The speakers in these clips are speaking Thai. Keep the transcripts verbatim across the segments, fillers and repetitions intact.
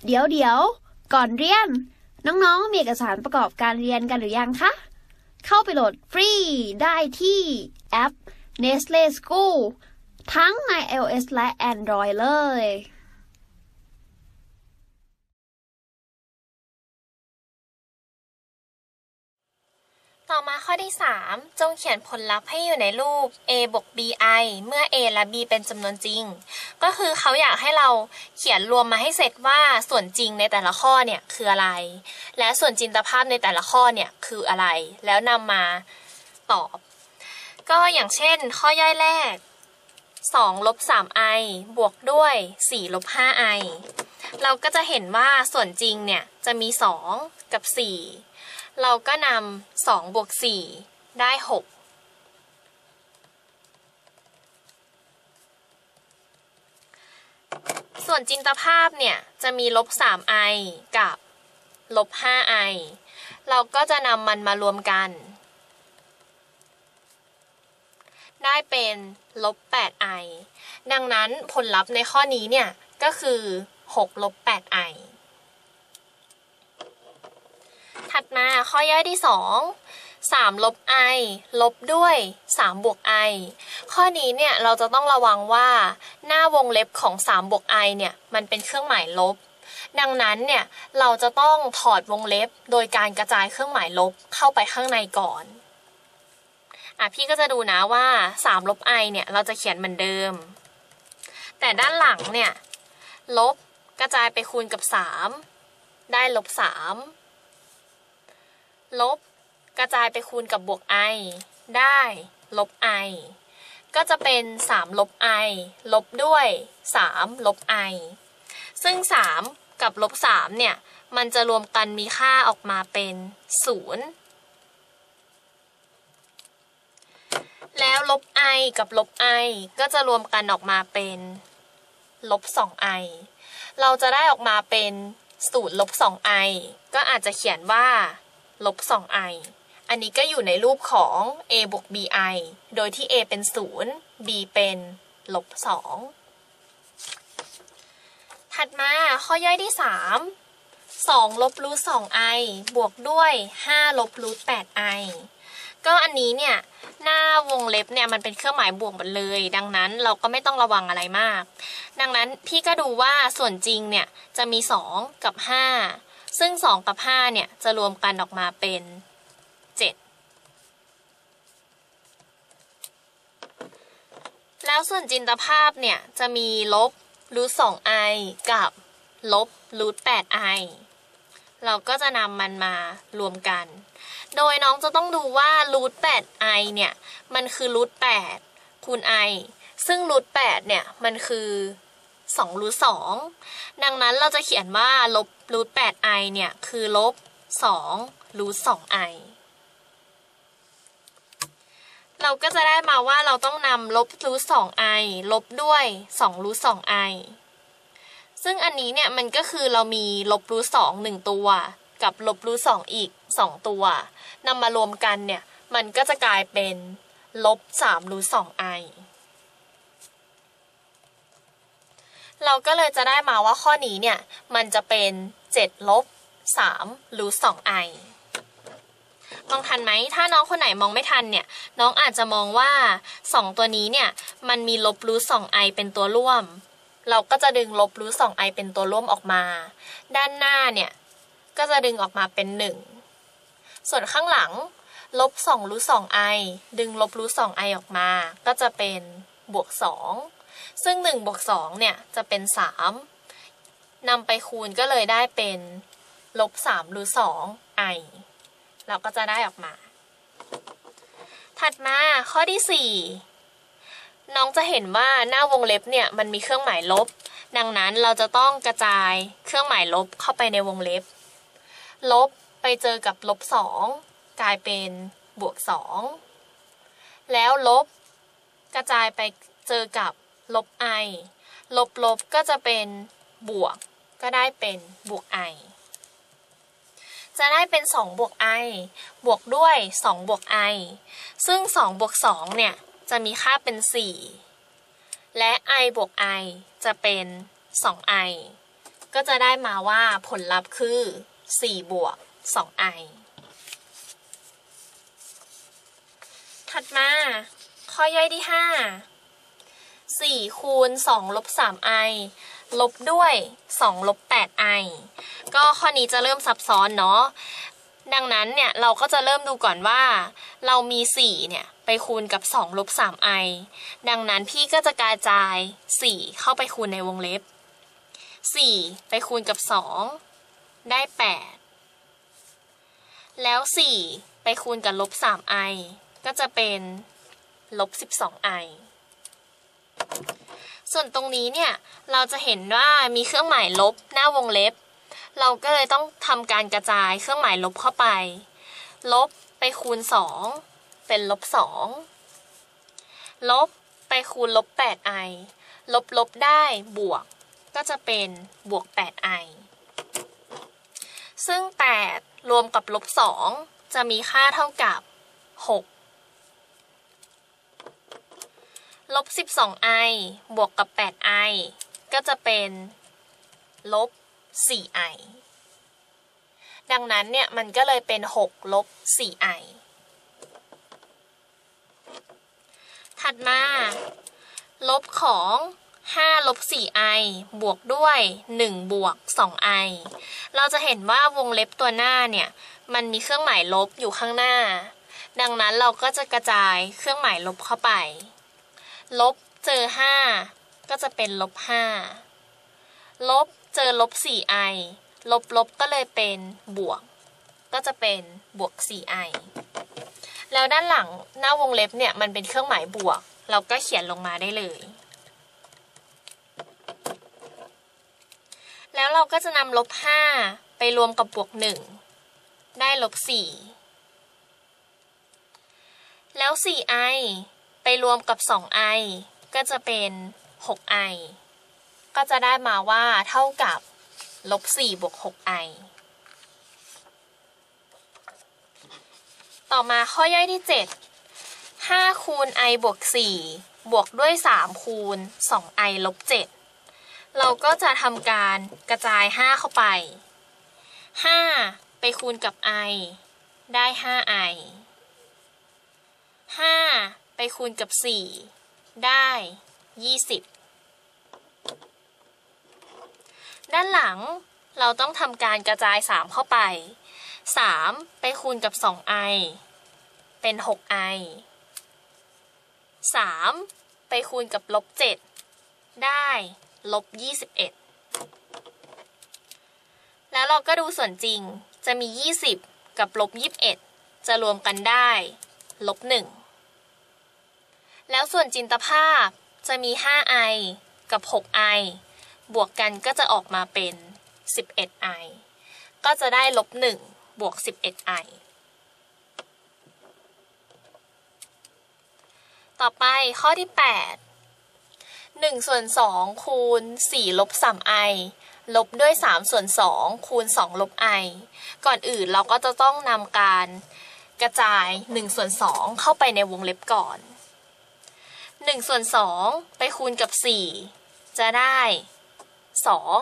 เดี๋ยวเดี๋ยวก่อนเรียนน้องๆมีเอกสารประกอบการเรียนกันหรือยังคะเข้าไปโหลดฟรีได้ที่แอป Nestle School ทั้งใน iOS และ Android เลยต่อมาข้อที่สามจงเขียนผลลัพธ์ให้อยู่ในรูป a บวก bi เมื่อ a และ b เป็นจำนวนจริงก็คือเขาอยากให้เราเขียนรวมมาให้เสร็จว่าส่วนจริงในแต่ละข้อเนี่ยคืออะไรและส่วนจินตภาพในแต่ละข้อเนี่ยคืออะไรแล้วนำมาตอบก็อย่างเช่นข้อย่อยแรกสองลบ สาม i บวกด้วยสี่ลบ ห้า i เราก็จะเห็นว่าส่วนจริงเนี่ยจะมีสองกับสี่เราก็นำสองบวกสี่ได้หกส่วนจินตภาพเนี่ยจะมีลบ สาม i กับลบ ห้า i เราก็จะนำมันมารวมกันได้เป็นลบ แปด i ดังนั้นผลลัพธ์ในข้อนี้เนี่ยก็คือหกลบ แปด i ถัดมาข้อย่อยที่สองสามลบ i ลบด้วยสามบวก i ข้อนี้เนี่ยเราจะต้องระวังว่าหน้าวงเล็บของสามบวก i เนี่ยมันเป็นเครื่องหมายลบดังนั้นเนี่ยเราจะต้องถอดวงเล็บโดยการกระจายเครื่องหมายลบเข้าไปข้างในก่อนอ่ะพี่ก็จะดูนะว่าสามลบ i เนี่ยเราจะเขียนเหมือนเดิมแต่ด้านหลังเนี่ยลบกระจายไปคูณกับสามได้ลบสามลบกระจายไปคูณกับบวก i ได้ลบ i ก็จะเป็นสามลบ i ลบด้วยสามลบ i ซึ่งสามกับลบสามเนี่ยมันจะรวมกันมีค่าออกมาเป็นศูนย์แล้วลบ i กับลบ i ก็จะรวมกันออกมาเป็นลบ สอง i เราจะได้ออกมาเป็นศูนย์ลบ สอง i ก็อาจจะเขียนว่าลบ สอง i อันนี้ก็อยู่ในรูปของ a บวก bi โดยที่ a เป็นศูนย์ b เป็นลบสองถัดมาข้อย่อยที่สามสองลบรูท สอง i บวกด้วยห้าลบรูท แปด i ก็อันนี้เนี่ยหน้าวงเล็บเนี่ยมันเป็นเครื่องหมายบวกหมดเลยดังนั้นเราก็ไม่ต้องระวังอะไรมากดังนั้นพี่ก็ดูว่าส่วนจริงเนี่ยจะมีสองกับห้าซึ่งสองกับห้าเนี่ยจะรวมกันออกมาเป็นเจ็ดแล้วส่วนจินตภาพเนี่ยจะมีลบรูท สอง i กับลบรูท แปด i เราก็จะนำมันมารวมกันโดยน้องจะต้องดูว่ารูท แปด i เนี่ยมันคือรูท แปดคูณ i ซึ่งรูท แปดเนี่ยมันคือสองรูท สองดังนั้นเราจะเขียนว่าลบรูท แปด i เนี่ยคือลบสองรูท สอง i เราก็จะได้มาว่าเราต้องนำลบรูท สอง i ลบด้วยสองรูท สอง i ซึ่งอันนี้เนี่ยมันก็คือเรามีลบรูท สอง หนึ่งตัวกับลบรูท สองอีกสองตัวนำมารวมกันเนี่ยมันก็จะกลายเป็นลบสามรูท สอง i เราก็เลยจะได้มาว่าข้อนี้เนี่ยมันจะเป็นเจ็ดลบสามรูท สอง i มองทันไหมถ้าน้องคนไหนมองไม่ทันเนี่ยน้องอาจจะมองว่าสองตัวนี้เนี่ยมันมีลบรูท สอง i เป็นตัวร่วมเราก็จะดึงลบรูท สอง i เป็นตัวร่วมออกมาด้านหน้าเนี่ยก็จะดึงออกมาเป็นหนึ่งส่วนข้างหลังลบสองรูท สอง i ดึงลบรูท สอง i ออกมาก็จะเป็นบวกสองซึ่งหนึ่งบวกสองเนี่ยจะเป็นสามนำไปคูณก็เลยได้เป็นลบสามรูท สอง i เราก็จะได้ออกมาถัดมาข้อที่สี่น้องจะเห็นว่าหน้าวงเล็บเนี่ยมันมีเครื่องหมายลบดังนั้นเราจะต้องกระจายเครื่องหมายลบเข้าไปในวงเล็บลบไปเจอกับลบสองกลายเป็นบวกสองแล้วลบกระจายไปเจอกับลบ i ลบลบก็จะเป็นบวกก็ได้เป็นบวก i จะได้เป็นสองบวก i บวกด้วยสองบวก i ซึ่งสองบวกสองเนี่ยจะมีค่าเป็นสี่และ i บวก i จะเป็น สอง i ก็จะได้มาว่าผลลัพธ์คือสี่บวกสองไอถัดมาข้อย่อยที่ห้าสี่คูณสองลบสามไอลบด้วยสองลบแปดไอก็ข้อนี้จะเริ่มซับซ้อนเนาะดังนั้นเนี่ยเราก็จะเริ่มดูก่อนว่าเรามีสี่เนี่ยไปคูณกับสองลบสามไอดังนั้นพี่ก็จะกระจายสี่เข้าไปคูณในวงเล็บสี่ไปคูณกับสองได้แปดแล้วสี่ไปคูณกับลบสามไอก็จะเป็นลบสิบสองไอส่วนตรงนี้เนี่ยเราจะเห็นว่ามีเครื่องหมายลบหน้าวงเล็บเราก็เลยต้องทำการกระจายเครื่องหมายลบเข้าไปลบไปคูณสองเป็นลบสองลบไปคูณลบแปดไอลบลบได้บวกก็จะเป็นบวกแปดไอซึ่งแปดรวมกับลบสองจะมีค่าเท่ากับหกลบสิบสองไอบวกกับแปดไอก็จะเป็นลบสี่ไอดังนั้นเนี่ยมันก็เลยเป็นหกลบสี่ไอถัดมาลบของห้าลบสี่ไอบวกด้วยหนึ่งบวกสองไอเราจะเห็นว่าวงเล็บตัวหน้าเนี่ยมันมีเครื่องหมายลบอยู่ข้างหน้าดังนั้นเราก็จะกระจายเครื่องหมายลบเข้าไปลบเจอห้าก็จะเป็นลบห้าลบเจอลบสี่ไอลบลบก็เลยเป็นบวกก็จะเป็นบวกสี่ไอแล้วด้านหลังหน้าวงเล็บเนี่ยมันเป็นเครื่องหมายบวกเราก็เขียนลงมาได้เลยแล้วเราก็จะนำลบห้าไปรวมกับบวกหนึ่งได้ลบสี่แล้วสี่ไอไปรวมกับสองไอก็จะเป็นหกไอก็จะได้มาว่าเท่ากับลบสี่บวกหกไอต่อมาข้อย่อยที่เจ็ดห้าคูณ i บวกสี่บวกด้วยสามคูณสองไอลบเจ็ดเราก็จะทำการกระจายห้าเข้าไปห้าไปคูณกับ i ได้ห้าไอห้าไปคูณกับสี่ได้ยี่สิบด้านหลังเราต้องทำการกระจายสามเข้าไปสามไปคูณกับสองไอเป็นหกไอสามไปคูณกับลบเจ็ดได้ลบยี่สิบเอ็ดแล้วเราก็ดูส่วนจริงจะมียี่สิบกับลบยี่สิบเอ็ดจะรวมกันได้ลบหนึ่งแล้วส่วนจินตภาพจะมีห้าไอกับหกไอบวกกันก็จะออกมาเป็นสิบเอ็ดไอก็จะได้ลบหนึ่งบวกสิบเอ็ดไอต่อไปข้อที่แปดหนึ่งส่วนสองคูณสี่ลบสามไอลบด้วยสามส่วนสองคูณสองลบไอก่อนอื่นเราก็จะต้องนำการกระจายหนึ่งส่วนสองเข้าไปในวงเล็บก่อนหนึ่งส่วนสองไปคูณกับสี่จะได้สอง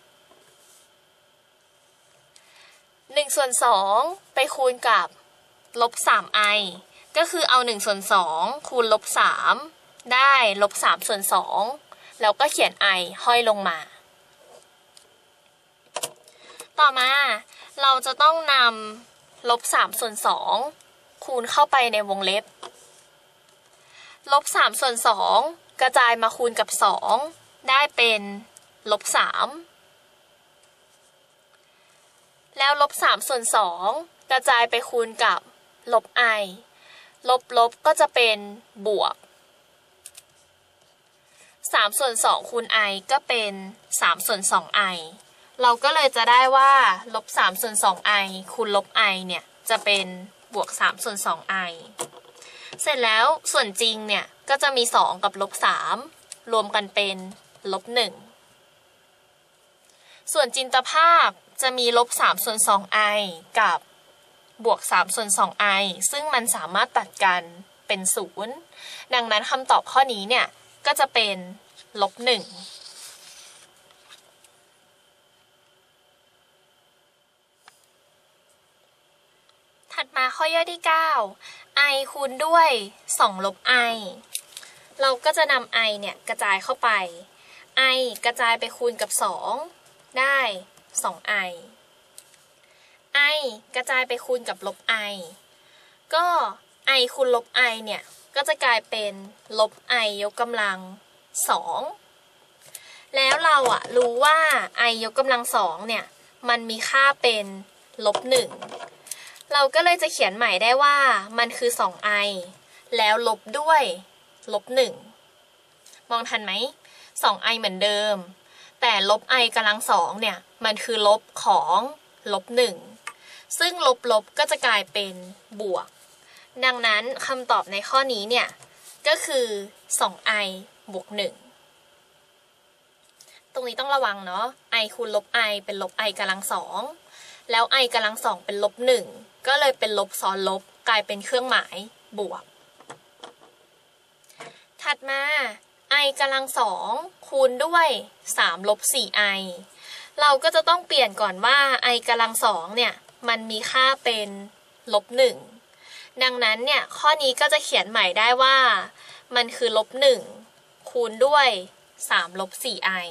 หนึ่งส่วนสองไปคูณกับลบสามไอก็คือเอาหนึ่งส่วนสองคูณลบสามได้ลบสามส่วนสองแล้วก็เขียน i ห้อยลงมาต่อมาเราจะต้องนำลบสามส่วนสองคูณเข้าไปในวงเล็บลบสามส่วนสองกระจายมาคูณกับสองได้เป็นลบสามแล้วลบสามส่วนสองกระจายไปคูณกับลบ i ลบลบก็จะเป็นบวกสามส่วนสองคูณ i ก็เป็นสามส่วนสอง i เราก็เลยจะได้ว่าลบสามส่วนสอง i คูณลบ i เนี่ยจะเป็นบวกสามส่วนสอง i เสร็จแล้วส่วนจริงเนี่ยก็จะมีสองกับลบสามรวมกันเป็นลบหนึ่งส่วนจินตภาพจะมีลบสามส่วนสอง i กับบวกสามส่วนสอง i ซึ่งมันสามารถตัดกันเป็นศูนย์ดังนั้นคำตอบข้อนี้เนี่ยก็จะเป็นลบหนึ่งมาข้อย่อยที่เก้า i คูณด้วยสองลบ i เราก็จะนำ i เนี่ยกระจายเข้าไป i กระจายไปคูณกับสองได้ สอง i i กระจายไปคูณกับลบ i ก็ i คูณลบ i เนี่ยก็จะกลายเป็นลบ i ยกกำลังสองแล้วเราอะรู้ว่า i ยกกำลังสองเนี่ยมันมีค่าเป็นลบหนึ่งเราก็เลยจะเขียนใหม่ได้ว่ามันคือ สอง i แล้วลบด้วยลบหนึ่งมองทันไหม สอง i เหมือนเดิมแต่ลบ i กำลังสองเนี่ยมันคือลบของลบหนึ่งซึ่งลบลบก็จะกลายเป็นบวกดังนั้นคำตอบในข้อนี้เนี่ยก็คือ สอง i บวกหนึ่งตรงนี้ต้องระวังเนาะ i คูณลบ i เป็นลบ i กำลังสองแล้ว i กำลังสองเป็นลบหนึ่งก็เลยเป็นลบซ้อนลบกลายเป็นเครื่องหมายบวกถัดมา i กำลังสองคูณด้วยสามลบ สี่ i เราก็จะต้องเปลี่ยนก่อนว่า i กำลังสองเนี่ยมันมีค่าเป็นลบหนึ่งดังนั้นเนี่ยข้อนี้ก็จะเขียนใหม่ได้ว่ามันคือลบหนึ่งคูณด้วยสามลบ สี่ i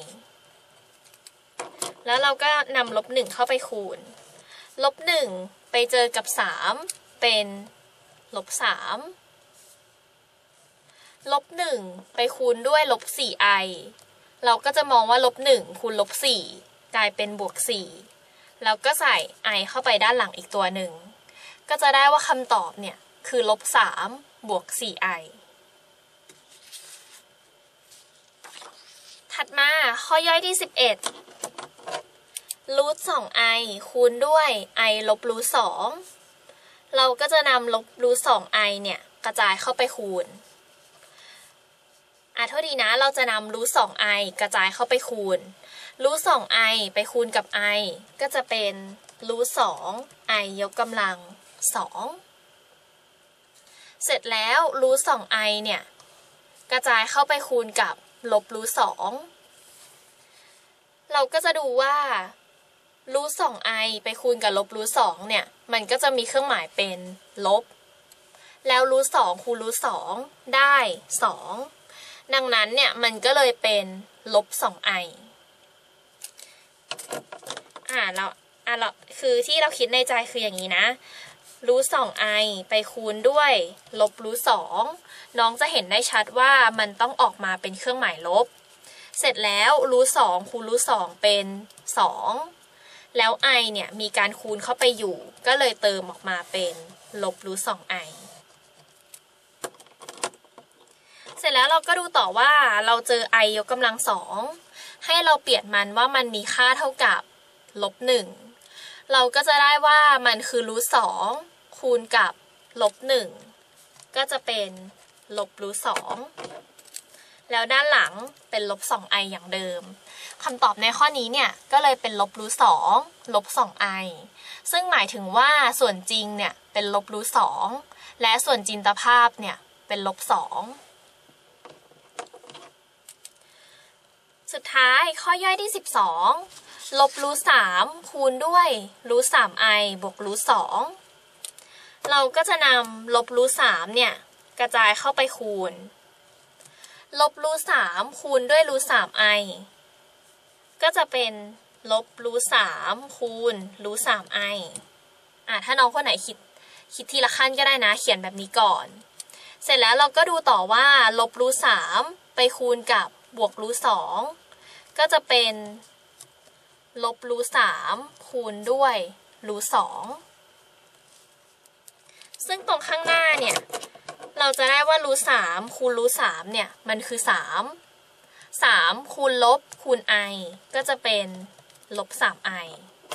แล้วเราก็นำลบหนึ่งเข้าไปคูณลบหนึ่งไปเจอกับสามเป็นลบสามลบหนึ่งไปคูณด้วยลบ สี่ i เราก็จะมองว่าลบหนึ่งคูณลบสี่กลายเป็นบวกสี่แล้วก็ใส่ i เข้าไปด้านหลังอีกตัวหนึ่งก็จะได้ว่าคำตอบเนี่ยคือลบสามบวก สี่ i ถัดมาข้อย่อยที่สิบเอ็ดรูท สอง i คูณด้วย i ลบรูท สองเราก็จะนำลบรูท สอง i เนี่ยกระจายเข้าไปคูณอ่ะโทษดีนะเราจะนำรูท สอง i กระจายเข้าไปคูณรูท สอง i ไปคูณกับ i ก็จะเป็นรูท สอง i ยกกำลังสองเสร็จแล้วรูท สอง i เนี่ยกระจายเข้าไปคูณกับลบรูท สองเราก็จะดูว่ารูท สอง i ไปคูณกับลบรูท สองเนี่ยมันก็จะมีเครื่องหมายเป็นลบแล้วรูท สองคูณรูท สองได้สองดังนั้นเนี่ยมันก็เลยเป็นลบ สอง i อ่าเราอ่าเราคือที่เราคิดในใจคืออย่างนี้นะรูท สอง i ไปคูณด้วยลบรูท สองน้องจะเห็นได้ชัดว่ามันต้องออกมาเป็นเครื่องหมายลบเสร็จแล้วรูท สองคูณรูท สองเป็นสองแล้ว i เนี่ยมีการคูณเข้าไปอยู่ก็เลยเติมออกมาเป็นลบรูท สอง i เสร็จแล้วเราก็ดูต่อว่าเราเจอ i ยกกำลังสองให้เราเปลี่ยนมันว่ามันมีค่าเท่ากับลบหนึ่งเราก็จะได้ว่ามันคือรูท สองคูณกับลบหนึ่งก็จะเป็นลบรูท สองแล้วด้านหลังเป็นลบ สอง i อย่างเดิมคำตอบในข้อนี้เนี่ยก็เลยเป็นลบรูท สองลบ สอง i ซึ่งหมายถึงว่าส่วนจริงเนี่ยเป็นลบรูท สองและส่วนจินตภาพเนี่ยเป็นลบ สองสุดท้ายข้อย่อยที่สิบสองลบรูท สามคูณด้วยรูท สาม i บวกรูท สองเราก็จะนำลบรูท สามเนี่ยกระจายเข้าไปคูณลบรูท สามคูณด้วยรูท สาม i ก็จะเป็นลบรูท สามคูณรูท สาม i อ่ะถ้าน้องคนไหนคิดคิดทีละขั้นก็ได้นะเขียนแบบนี้ก่อนเสร็จแล้วเราก็ดูต่อว่าลบรูท สามไปคูณกับบวกรูท สองก็จะเป็นลบรูท สามคูณด้วยรูท สองซึ่งตรงข้างหน้าเนี่ยเราจะได้ว่ารูท สามคูณรูท สามเนี่ยมันคือสาม สามคูณลบคูณ i ก็จะเป็นลบ สาม i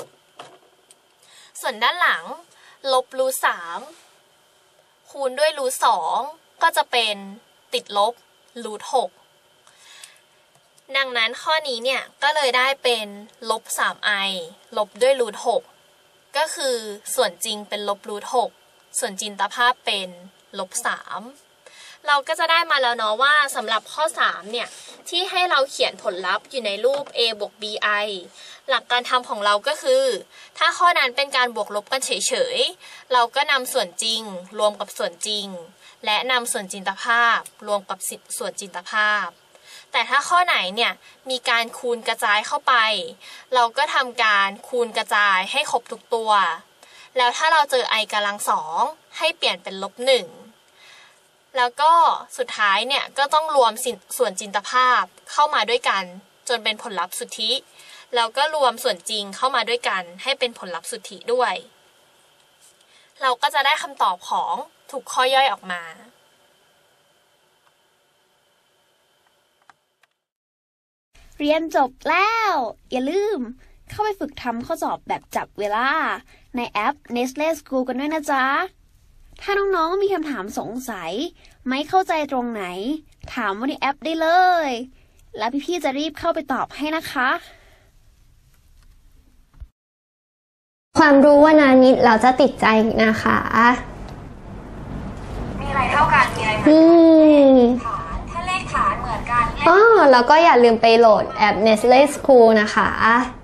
ส่วนด้านหลังลบรูท สามคูณด้วยรูท สองก็จะเป็นติดลบรูท หกดังนั้นข้อนี้เนี่ยก็เลยได้เป็นลบ สาม i ลบด้วยรูท หกก็คือส่วนจริงเป็นลบรูท หกส่วนจินตภาพเป็นลบ สามเราก็จะได้มาแล้วเนาะว่าสำหรับข้อสามเนี่ยที่ให้เราเขียนผลลัพธ์อยู่ในรูป a บวก bi หลักการทำของเราก็คือถ้าข้อนั้นเป็นการบวกลบกันเฉยๆเราก็นำส่วนจริงรวมกับส่วนจริงและนำส่วนจินตภาพรวมกับส่วนจินตภาพแต่ถ้าข้อไหนเนี่ยมีการคูณกระจายเข้าไปเราก็ทำการคูณกระจายให้ครบทุกตัวแล้วถ้าเราเจอ i กำลังสองให้เปลี่ยนเป็นลบหนึ่งแล้วก็สุดท้ายเนี่ยก็ต้องรวมส่วนจินตภาพเข้ามาด้วยกันจนเป็นผลลัพธ์สุทธิแล้วก็รวมส่วนจริงเข้ามาด้วยกันให้เป็นผลลัพธ์สุทธิด้วยเราก็จะได้คำตอบของทุกข้อย่อยออกมาเรียนจบแล้วอย่าลืมเข้าไปฝึกทำข้อสอบแบบจับเวลาในแอป Nestle School กันด้วยนะจ๊ะถ้าน้องๆมีคำถามสงสัยไม่เข้าใจตรงไหนถามว่าในแอปได้เลยแล้วพี่ๆจะรีบเข้าไปตอบให้นะคะความรู้ว่านานิดเราจะติดใจนะคะมีอะไรเท่ากันมีอะไรเหมือนอืกันมฐานถ้าเลขฐานเหมือนกันเลขอ๋อแล้วก็อย่าลืมไปโหลดแอป Nestle School นะคะ